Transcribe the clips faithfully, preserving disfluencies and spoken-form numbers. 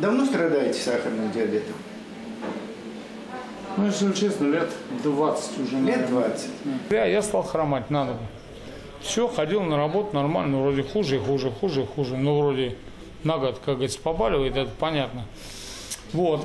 Давно страдаете сахарным диабетом? Ну, если честно, лет двадцать уже. Лет двадцать? Я, я стал хромать на ногу. Все, ходил на работу нормально, вроде хуже и хуже, хуже и хуже. Ну, вроде на год, как говорится, побаливает, это понятно. Вот.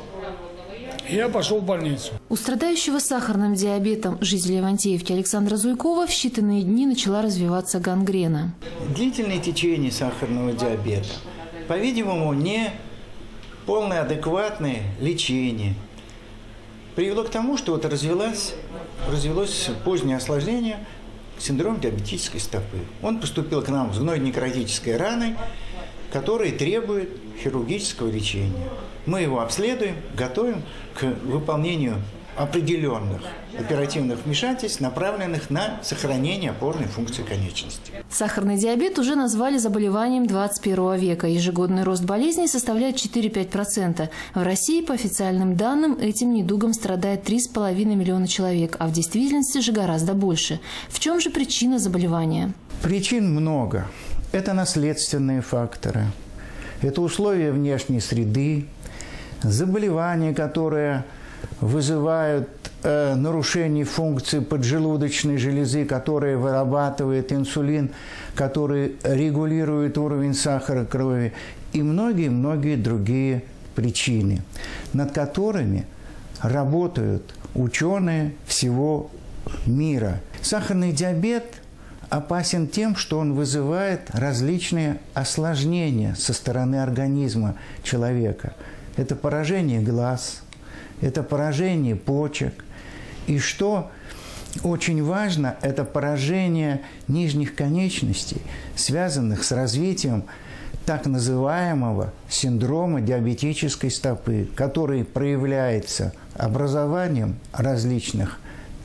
Я пошел в больницу. У страдающего сахарным диабетом жителя Ивантеевки Александра Зуйкова в считанные дни начала развиваться гангрена. Длительное течение сахарного диабета, по-видимому, не полное адекватное лечение привело к тому, что вот развилось, развилось позднее осложнение, синдром диабетической стопы. Он поступил к нам с гнойно-некротической раной, которая требует хирургического лечения. Мы его обследуем, готовим к выполнению определенных оперативных вмешательств, направленных на сохранение опорной функции конечности. Сахарный диабет уже назвали заболеванием двадцать первого века. Ежегодный рост болезней составляет четыре-пять процентов. В России, по официальным данным, этим недугом страдает три с половиной миллиона человек, а в действительности же гораздо больше. В чем же причина заболевания? Причин много. Это наследственные факторы, это условия внешней среды, заболевания, которые вызывают э, нарушение функции поджелудочной железы, которая вырабатывает инсулин, который регулирует уровень сахара крови, и многие-многие другие причины, над которыми работают ученые всего мира. Сахарный диабет опасен тем, что он вызывает различные осложнения со стороны организма человека. Это поражение глаз, это поражение почек. И что очень важно, это поражение нижних конечностей, связанных с развитием так называемого синдрома диабетической стопы, который проявляется образованием различных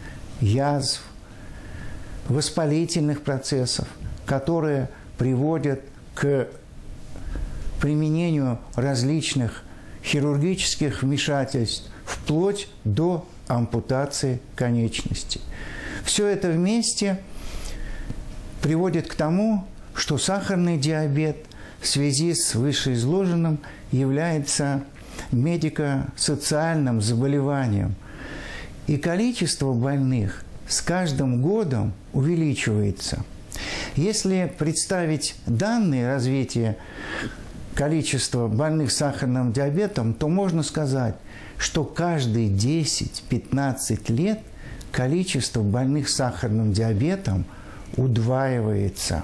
язв, воспалительных процессов, которые приводят к применению различных хирургических вмешательств, вплоть до ампутации конечностей. Все это вместе приводит к тому, что сахарный диабет в связи с вышеизложенным является медико-социальным заболеванием. И количество больных с каждым годом увеличивается. Если представить данные развития количества больных сахарным диабетом, то можно сказать, что каждые десять-пятнадцать лет количество больных сахарным диабетом удваивается.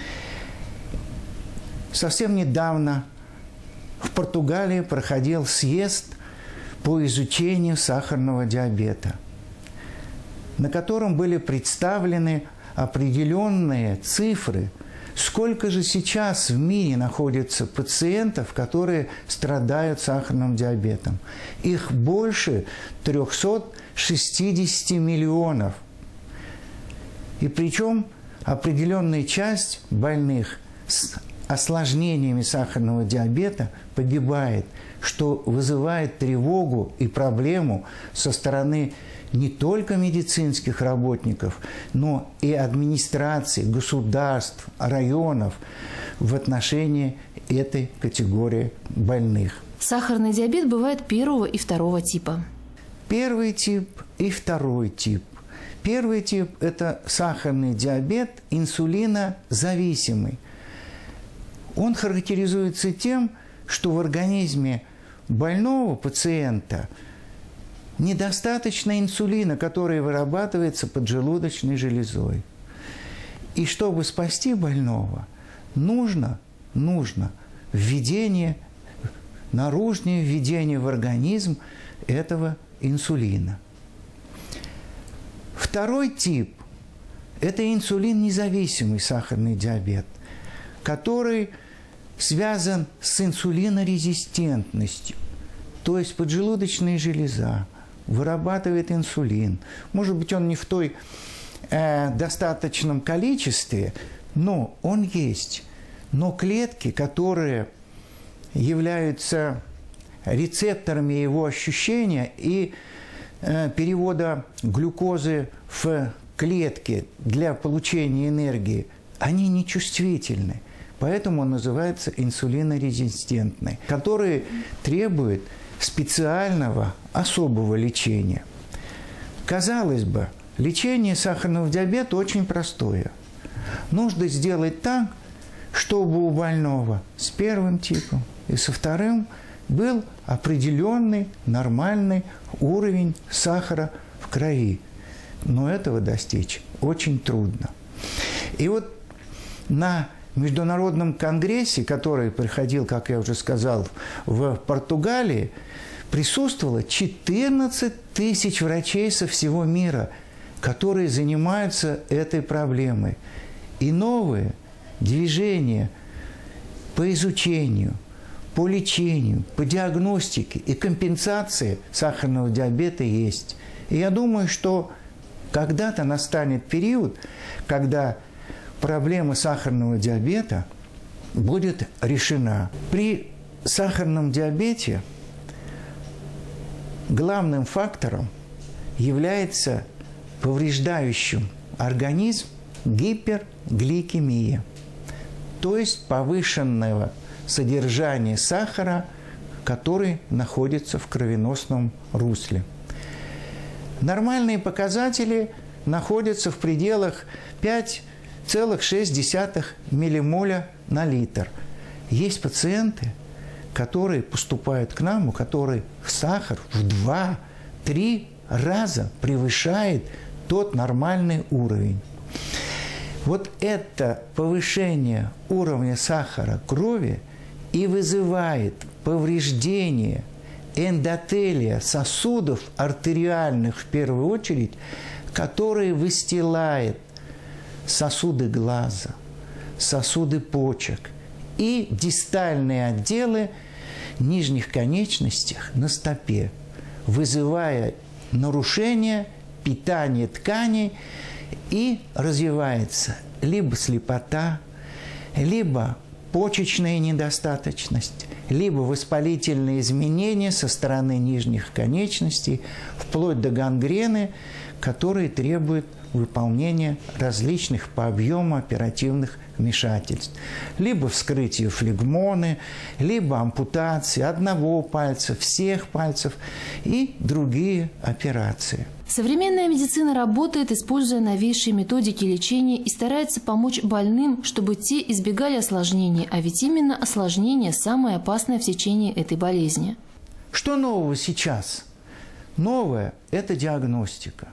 Совсем недавно в Португалии проходил съезд по изучению сахарного диабета, на котором были представлены определенные цифры, сколько же сейчас в мире находится пациентов, которые страдают сахарным диабетом. Их больше трёхсот шестидесяти миллионов. И причем определенная часть больных с осложнениями сахарного диабета погибает, что вызывает тревогу и проблему со стороны не только медицинских работников, но и администрации, государств, районов в отношении этой категории больных. Сахарный диабет бывает первого и второго типа. Первый тип и второй тип. Первый тип – это сахарный диабет инсулинозависимый. Он характеризуется тем, что в организме больного пациента недостаточно инсулина, который вырабатывается поджелудочной железой. И чтобы спасти больного, нужно, нужно введение, наружное введение в организм этого инсулина. Второй тип – это инсулиннезависимый сахарный диабет, который связан с инсулинорезистентностью. То есть поджелудочная железа вырабатывает инсулин. Может быть, он не в той э, достаточном количестве, но он есть. Но клетки, которые являются рецепторами его ощущения и э, перевода глюкозы в клетки для получения энергии, они нечувствительны. Поэтому он называется инсулинорезистентный, который требует специального, особого лечения. Казалось бы, лечение сахарного диабета очень простое. Нужно сделать так, чтобы у больного с первым типом и со вторым был определенный нормальный уровень сахара в крови. Но этого достичь очень трудно. И вот на международном конгрессе, который проходил, как я уже сказал, в Португалии, присутствовало четырнадцать тысяч врачей со всего мира, которые занимаются этой проблемой. И новые движения по изучению, по лечению, по диагностике и компенсации сахарного диабета есть. И я думаю, что когда-то настанет период, когда проблема сахарного диабета будет решена. При сахарном диабете главным фактором является повреждающим организм гипергликемия, то есть повышенного содержания сахара, который находится в кровеносном русле. Нормальные показатели находятся в пределах пять целых шесть десятых миллимоля на литр. Есть пациенты, которые поступают к нам, у которых сахар в два-три раза превышает тот нормальный уровень. Вот это повышение уровня сахара крови и вызывает повреждение эндотелия сосудов артериальных в первую очередь, которые выстилает сосуды глаза, сосуды почек и дистальные отделы нижних конечностей на стопе, вызывая нарушение питания тканей, и развивается либо слепота, либо почечная недостаточность, либо воспалительные изменения со стороны нижних конечностей, вплоть до гангрены, которые требуют выполнения различных по объему оперативных вмешательств. Либо вскрытие флегмоны, либо ампутация одного пальца, всех пальцев и другие операции. Современная медицина работает, используя новейшие методики лечения и старается помочь больным, чтобы те избегали осложнений, а ведь именно осложнение самое опасное в течение этой болезни. Что нового сейчас? Новое – это диагностика.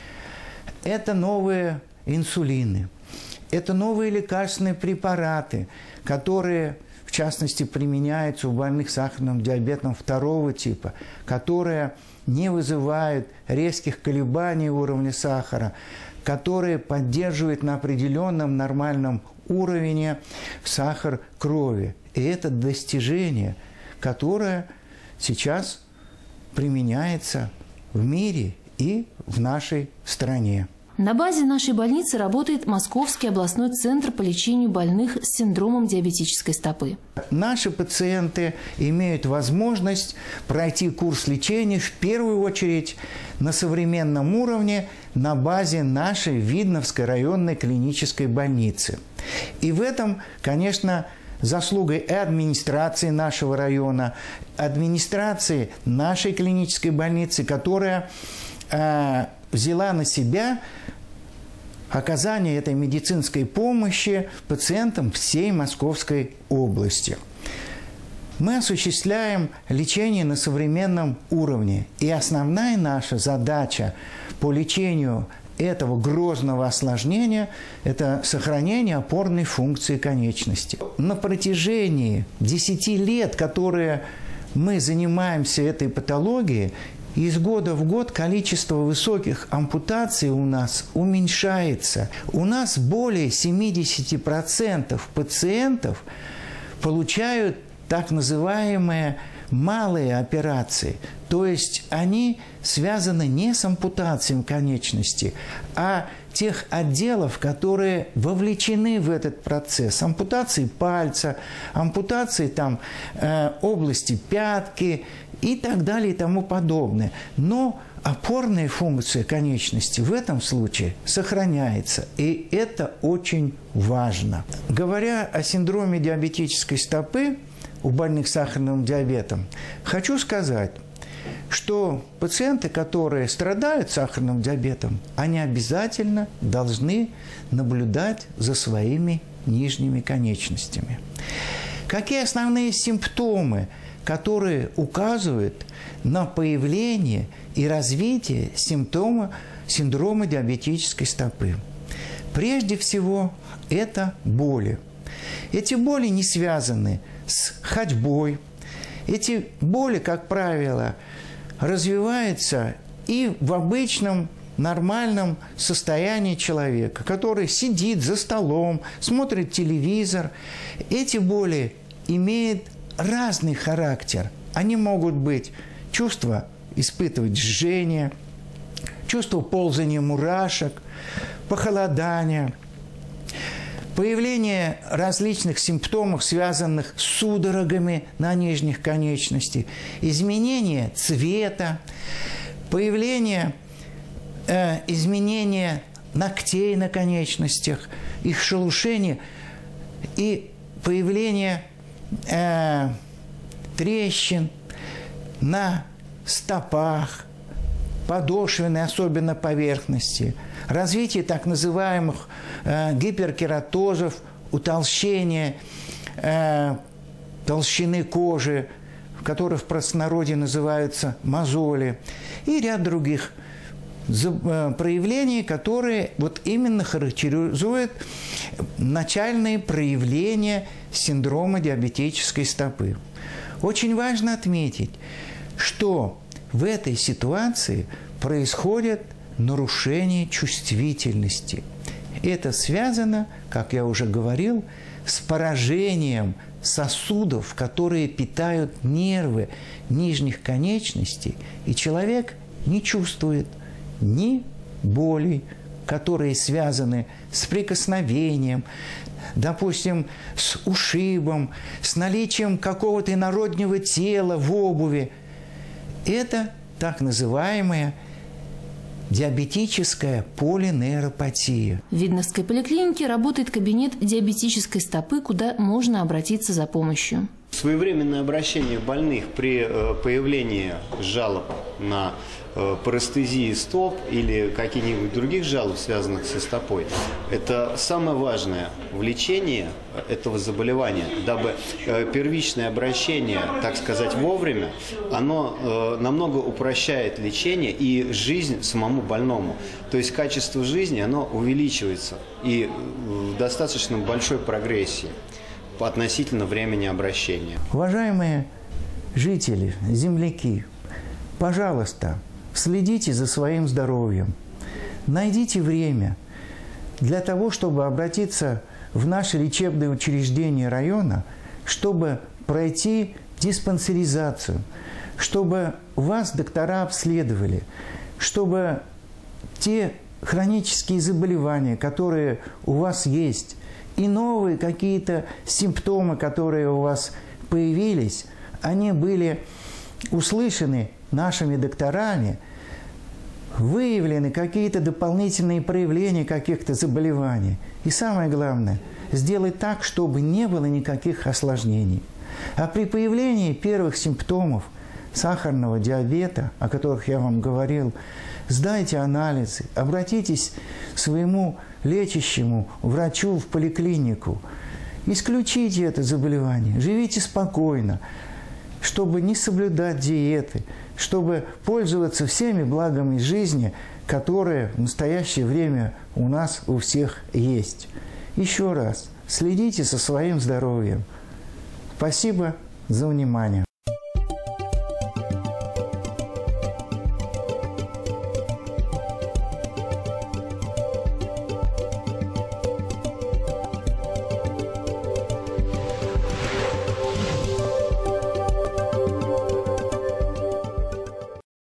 Это новые инсулины. Это новые лекарственные препараты, которые, в частности, применяются у больных сахарным диабетом второго типа, которые не вызывают резких колебаний уровня сахара, которые поддерживают на определенном нормальном уровне сахар крови. И это достижение, которое сейчас применяется в мире и в нашей стране. На базе нашей больницы работает Московский областной центр по лечению больных с синдромом диабетической стопы. Наши пациенты имеют возможность пройти курс лечения в первую очередь на современном уровне на базе нашей Видновской районной клинической больницы. И в этом, конечно, заслугой и администрации нашего района, администрации нашей клинической больницы, которая э, взяла на себя оказание этой медицинской помощи пациентам всей Московской области. Мы осуществляем лечение на современном уровне. И основная наша задача по лечению этого грозного осложнения – это сохранение опорной функции конечности. На протяжении десяти лет, которые мы занимаемся этой патологией, из года в год количество высоких ампутаций у нас уменьшается. У нас более семидесяти процентов пациентов получают так называемые малые операции. То есть они связаны не с ампутацией конечности, а тех отделов, которые вовлечены в этот процесс. Ампутации пальца, ампутации там, э, области пятки и так далее и тому подобное. Но опорная функция конечности в этом случае сохраняется. И это очень важно. Говоря о синдроме диабетической стопы у больных сахарным диабетом, хочу сказать, что пациенты, которые страдают сахарным диабетом, они обязательно должны наблюдать за своими нижними конечностями. Какие основные симптомы, которые указывают на появление и развитие симптома синдрома диабетической стопы? Прежде всего, это боли. Эти боли не связаны с ходьбой. Эти боли, как правило, развиваются и в обычном нормальном состоянии человека, который сидит за столом, смотрит телевизор. Эти боли имеют разный характер. Они могут быть чувство испытывать жжение, чувство ползания мурашек, похолодания, появление различных симптомов, связанных с судорогами на нижних конечностях, изменение цвета, появление э, изменения ногтей на конечностях, их шелушение и появление э, трещин на стопах, подошвенной особенно поверхности, развитие так называемых э, гиперкератозов, утолщение э, толщины кожи, которые в простонародье называются мозоли, и ряд других э, проявлений, которые вот именно характеризуют начальные проявления синдрома диабетической стопы. Очень важно отметить, что в этой ситуации происходит нарушение чувствительности. Это связано, как я уже говорил, с поражением сосудов, которые питают нервы нижних конечностей, и человек не чувствует ни боли, которые связаны с прикосновением, допустим, с ушибом, с наличием какого-то инороднего тела в обуви. Это так называемая диабетическая полинейропатия. В Видновской поликлинике работает кабинет диабетической стопы, куда можно обратиться за помощью. Своевременное обращение больных при появлении жалоб на парестезии стоп или каких-нибудь других жалоб, связанных со стопой, это самое важное в лечении этого заболевания, дабы первичное обращение, так сказать, вовремя, оно намного упрощает лечение и жизнь самому больному. То есть качество жизни, оно увеличивается и в достаточно большой прогрессии относительно времени обращения. Уважаемые жители, земляки, пожалуйста, следите за своим здоровьем. Найдите время для того, чтобы обратиться в наше лечебное учреждение района, чтобы пройти диспансеризацию, чтобы вас доктора обследовали, чтобы те хронические заболевания, которые у вас есть, и новые какие-то симптомы, которые у вас появились, они были услышаны нашими докторами, выявлены какие-то дополнительные проявления каких-то заболеваний. И самое главное, сделать так, чтобы не было никаких осложнений. А при появлении первых симптомов сахарного диабета, о которых я вам говорил, сдайте анализы, обратитесь к своему лечащему врачу в поликлинику, исключите это заболевание, живите спокойно, чтобы не соблюдать диеты, чтобы пользоваться всеми благами жизни, которые в настоящее время у нас у всех есть. Еще раз, следите за своим здоровьем. Спасибо за внимание.